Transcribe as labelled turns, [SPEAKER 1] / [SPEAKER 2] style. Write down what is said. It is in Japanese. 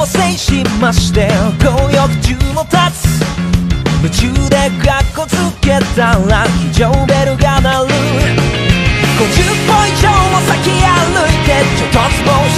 [SPEAKER 1] を制しまして強欲中も立つ夢中でカッコつけたら非常ベルが鳴る50歩以上も先歩いて衝突防止